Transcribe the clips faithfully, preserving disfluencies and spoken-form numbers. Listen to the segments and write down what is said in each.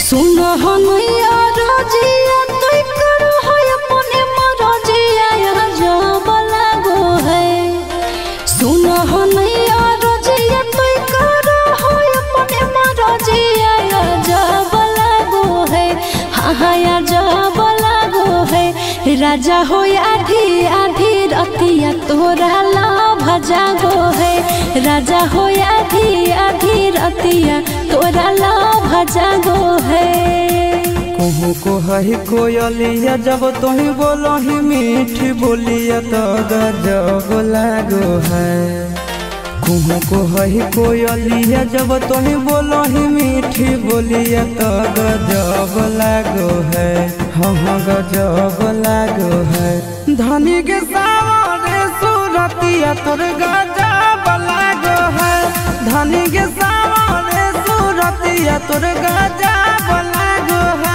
सुन हनैया रजिया तोय करो है अपने मरजिया जब लागो है। सुन हनैया रजिया तोय करो है अपने मरजिया जब लागो है। हाँ हाँ जब लागो है। राजा हो आधी आधी रतिया तोरा लाभ जागो है। राजा हो आधी आधी रतिया तोरा लाभ जागो है। कहूँ को है कोयलिया जब तुही बोलो ही मीठी बोलिया तो गजब लागो है। कहूँ को है कोयलिया जब तुही बोलो ही मीठी बोलिया तो गजब लागो है। हाँ हाँ गजब लागो है। धनी के सावरे सूरतिया तोर गजब लागो है। धनी के सावरे सूरतिया तोर गजब लागो है।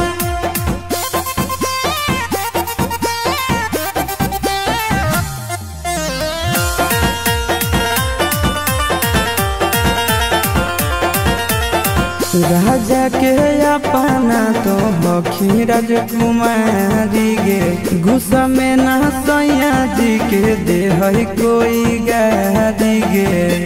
राजा के अपना तो हखी राजकुमारी गे गुस्सा में ना सैया जी के दे है कोई गारी गे।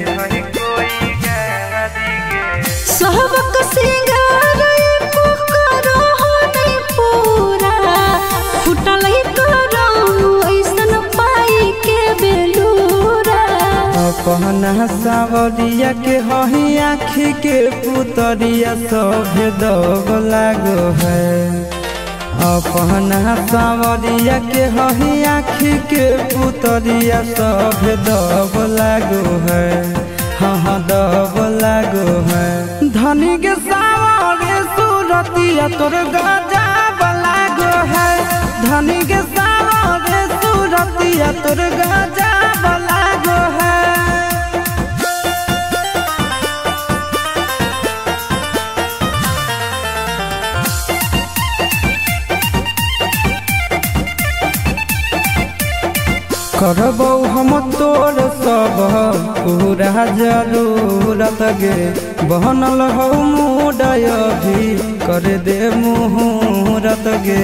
सबक सिंगार एको करो नहीं पूरा फुटल ही करो ऐसन पाई के बेलूरा। अपना सावरिया के हही आँखी के पुतरिया सभे दब लागो है। अपना सावरिया के हही आँखी के पुतरिया सभे दब लागो है। हाँ हाँ दब लागो है। धनी के सावरे सूरतिया तोर गजब लागो है। धनी के सावरे सूरतिया तोर गजब लागो है। करबो हम तोर सब पूरा जरूरत गे बहनल हो मुडय भी कर दे मुहूर्त गे।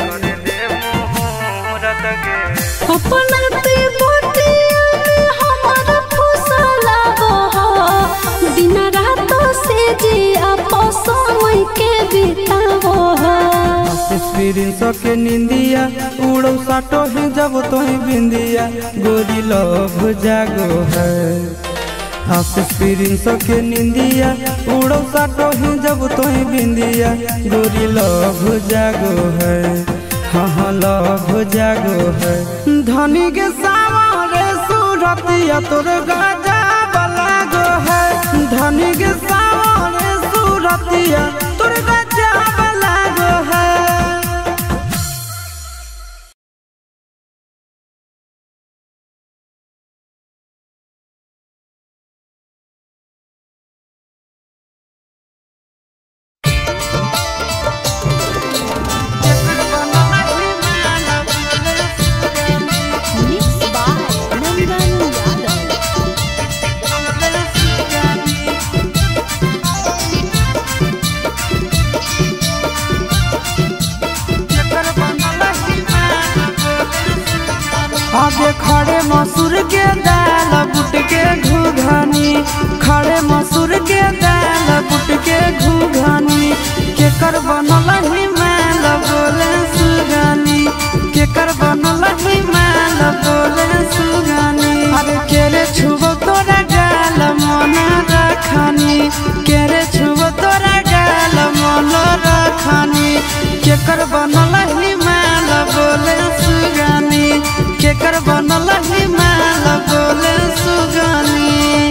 अपना ते बोटिया में हमारा फुसला बहो दिन रात से जी आपो समय के बितावो हो। एक्सपीरियंस के निंदिया उड़ो साटो ही जब तोही बिंदिया गोरी लव जागो है। एक्सपीरियंस के निंदिया उड़ो साटो ही जब तोही बिंदिया गोरी लव जागो है। हाँ हाँ लव जागो है। धनी के सावरे सूरतिया तोर गजब लागो है। धनी के सावरे सूरतिया तोर गजब लागो है। आगे खड़े मसूर के दाल बुट के घुघनी खड़े मसूर के दाल बुट के घुघनी केकर बनल ही माल बोले सुगानी केकर बनल ही माल बोले सुगानी। अरे केरे छुबो तोरा गाल मन रखनी केरे छुबो तोरा गाल मन रखनी केकर बनल ही माल बोले सुगानी केकर बनल ही माल बोले सुगानी।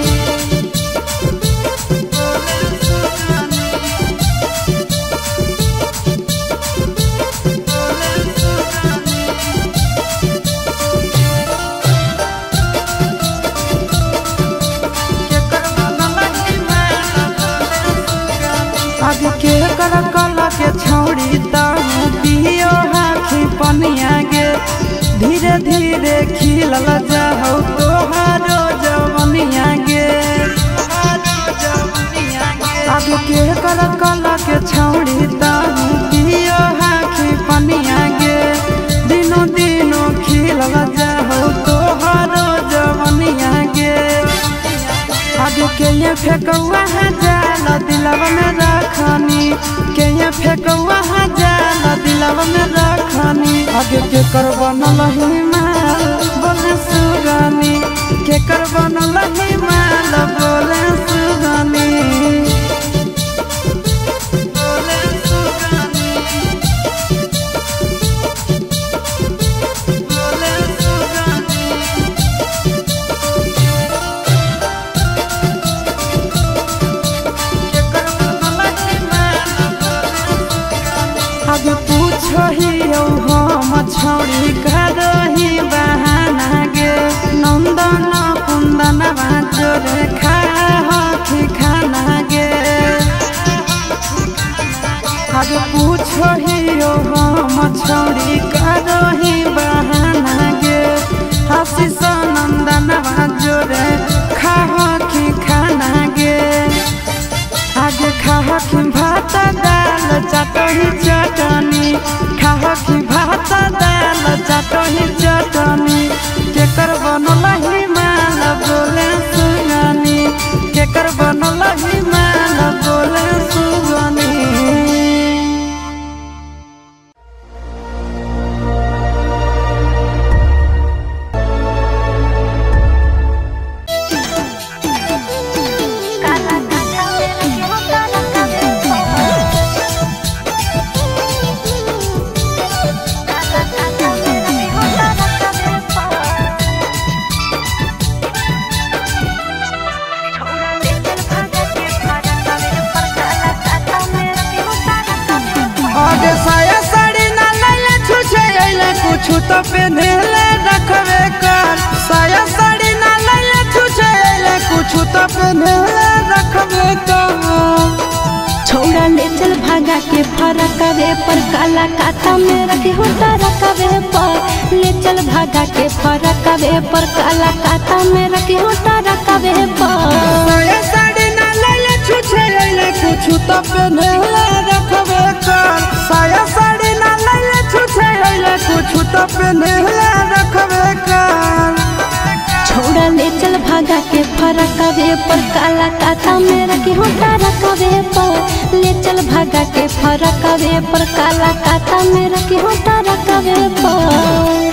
आगे के कर कला के छौड़ी ताऊ पियो हाथी पनिया गे धीरे धीरे खिलल जाओ तोहारो जवनिया गे। आगे के देवर कला के छौड़ी ताहू पियो हाखी पनिया गे दिनों दिनों खिलल जाहो तोहरो जवनिया गे आगे के ये फेकौआ जाल दिलवा में रखनी के ये फेकौआ जाल दिलवा में रखनी आगे के कर बनल ही माल बोले सुगानी के कर बनल ही माल बोले सुगानी बोले सुगानी बोले सुगानी के कर बनल ही माल आगे पूछो ही हम छौड़ी करही बहाना गे नंदन कुंदन बाजोरे खाही खाना गे आगे पूछो ही हम छौड़ी करही बहाना गे आशीष नंदन बाजोरे खाही खाना गे आगे खाही भात दाल चटनी चटनी खाही भात दाल चटनी चटनी केकर बनल ही माल बोले सुगानी केकर बनल ही माल बोले सुगानी कुछ तो पहनले रखबे कर साया साड़ी ना लैले छुछे कुछ तो पहनले रखबे कर छोड़ा ले चल भागा के फरकवे पर काला काता में रखे होता रखवे पर ले चल भागा के फरकवे पर काला काता में रखे होता रखवे पर साया साड़ी ना लैले छुछे कुछ तो पहनले रखबे कर साया साड़ी ना लैले छुछे कुछ तो पहनले रखबे कर छोड़ा ले चल भागा के फरकवे पर काला काता में रखे होता रखवे पर ले चल भागा के फरकवे पर काला काता में रखे होता रखवे पर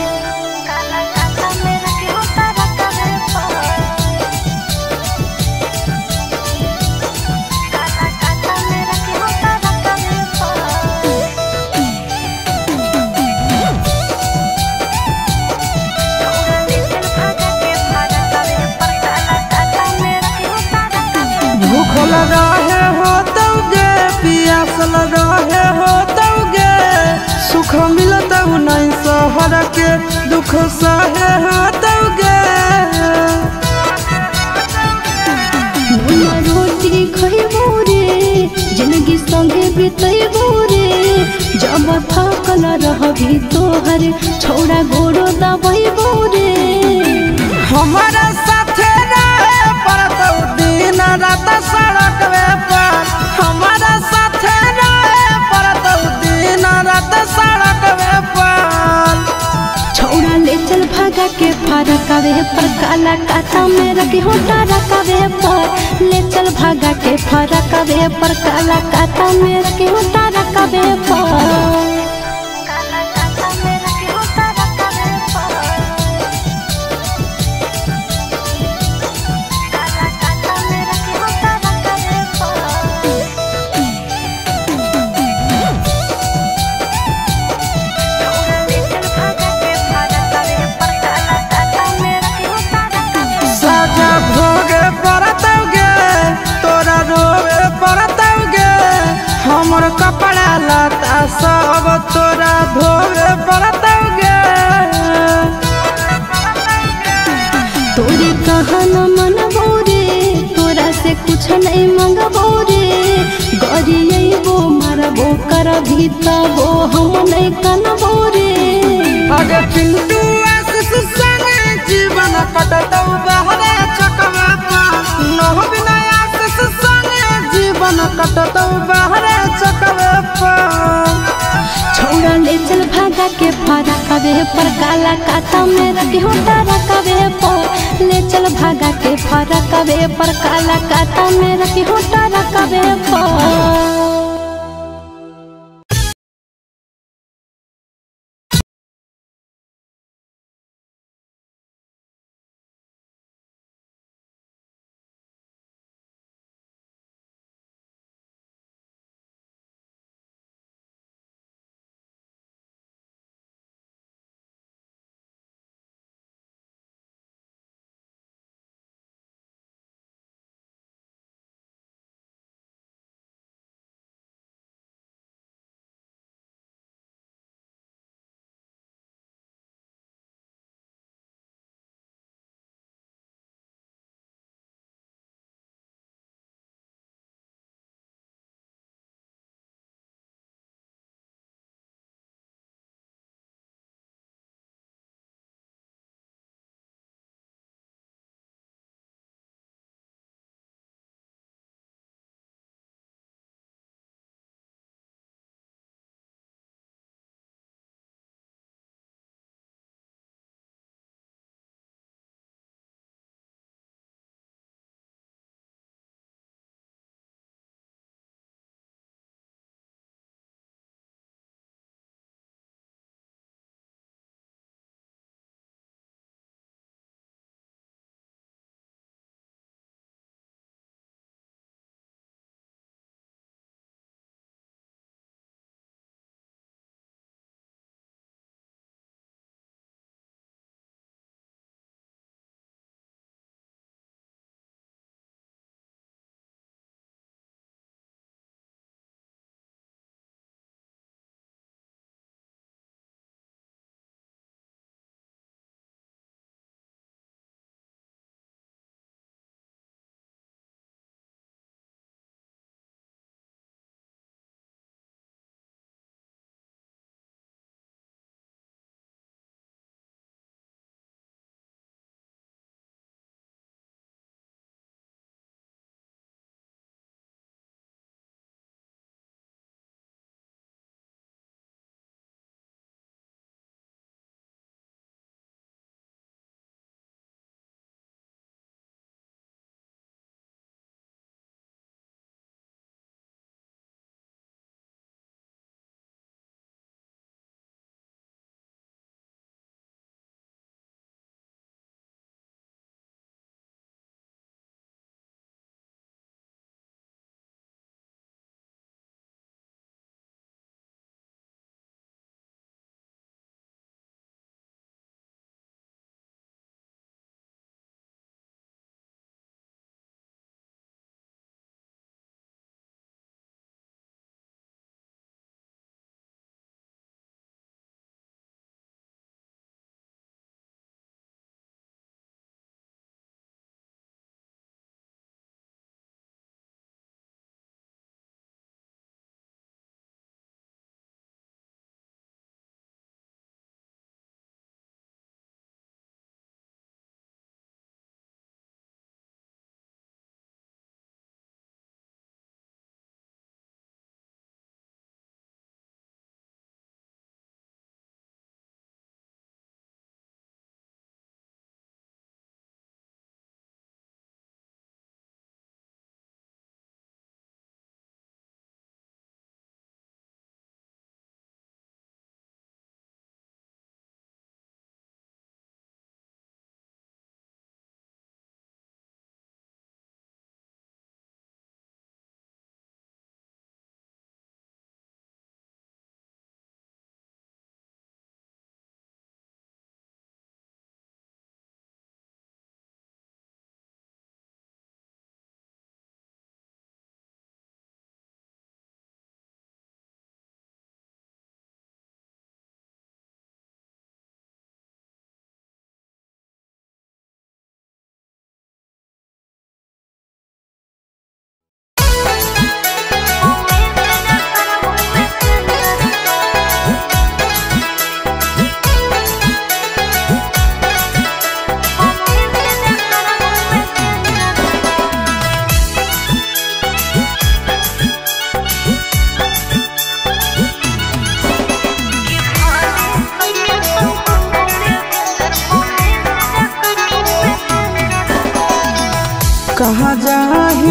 भूखल रहे हो तौगे पियासल रहे हो तौगे सुख मिलत नहीं सहर के दुख सहे हो तौगे रोटी खइबो रे जिंदगी संगे बितैबो रे जब थकल रहबी तोहर छोड़ा गोरो दबैबो रे हमारा साथे रहे परतौ दिन रात सड़क पर हमारा साथे रहे परतौ दिन रात सड़क पर छोड़ा ले चल भागा के फरकवे पर काला काता में रखे होता रखवे पर ले चल भागा के फरकवे पर काला काता में रखे होता रखवे पर भोगे परतौगे तोरा रोवे परतौगे हमर कपड़ा लता सब तोरा धोवे परतौगे तोरी कहन मनबो रे तोरा से कुछ नहीं मंगबो रे गरियबो मरबो कर भी तबो हम नहीं कनबो रे अगे चिंटू आशीष संगे जीवन कटतौ बहरे चकवा पर नह बिना आशीष संगे जीवन कटत बाहरे चकवे पर। छोड़ा ले चल भागा के फरा कवे पर काला काता में रखी होता रकवे पर। ले चल भागा के फरा कवे पर काला काता में रखी होता रकवे पर।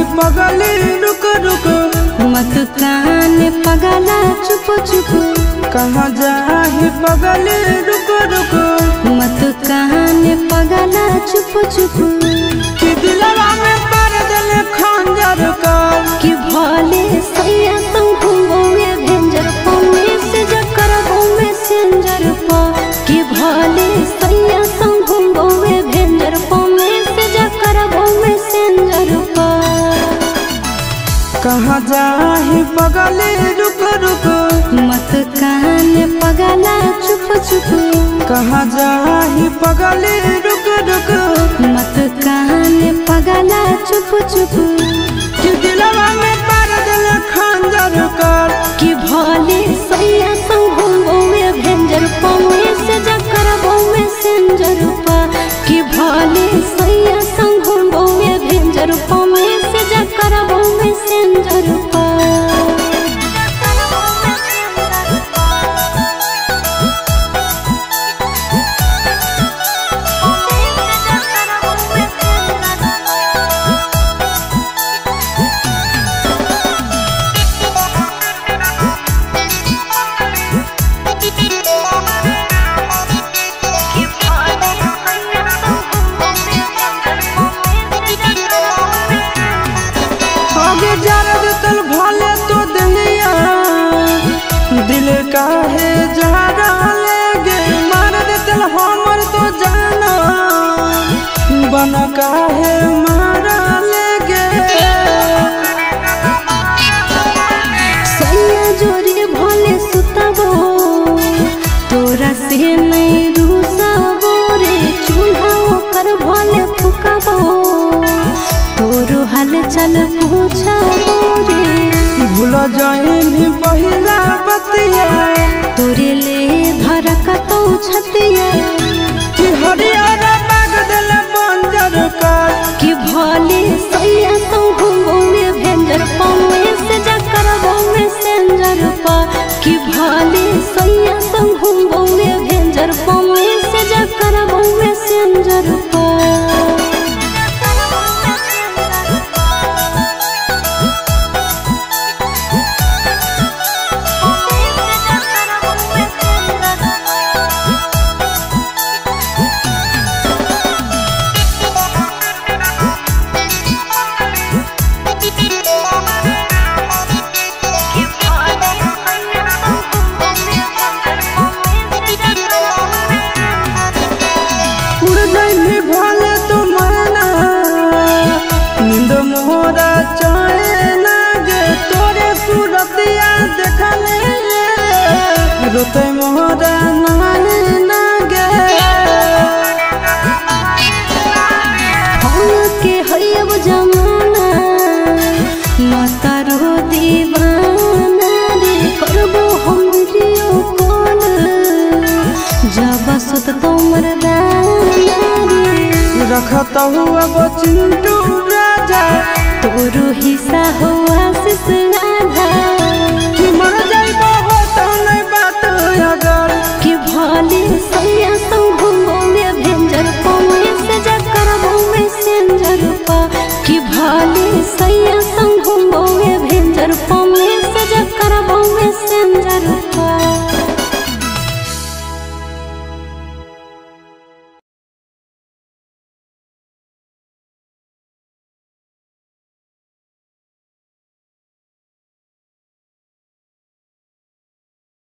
पगली रुक रुक मत कान पगला चुप चुप कहाँ जाही पगली रुक रुक मत कान पगला चुप चुप कि दिलवा में पर दिल खंजर का कि भले सैया संग घूमोगे भेंजर पौने से जकर घूमे सेंजर पा कि भले सैया संग घूमोगे भेंजर पौने से जकर घूमे सेंजर पा कहाँ जाही पगली रुक रुक मत कान पगला चुप चुप कहाँ जाही पगली रुक रुक मत कान पगला चुप चुप कि दिलवा में पर दिल खंजर कर कि भले सैया संग घूमोगे भेंजर पौने से जकर घूमे सेंजर पा कि भले सैया संग घूमोगे भेंजर पौने से जकर घूमे सेंजर पा भले तो दहिया दिल काहे जहरा लेगे मार देतल हमर तो जाना बन काहे मारा लेगे सैया जोरे भले सुतबो तोरा से नहीं रूसबो रे चूल्हा ओकर भले फुकबो तोरो हाल चल पूछबो भूल जाइनी पहिला बतिया तोरे ले धरक तो छतिया कि हरियारा बाग दिल बंजर कर कि भले सैया संग घूमोगे भेंजर पौने से जकर घूमे सेंजर पा कि भले सैया संग घूमोगे भेंजर पौने से जकर घूमे सेंजर पा भले तो मरना नींद मोरा चाहे ना गे तोरे सूरतिया देखले रोते मोरा नाने ना गे हम के हयब जमाना माता रो दीवाना रे करबो हम वीडियो कॉल जब सुत तोमर रखता हुआ वो चिंटू राजा तोरो हिस्सा हुआ सिस राधा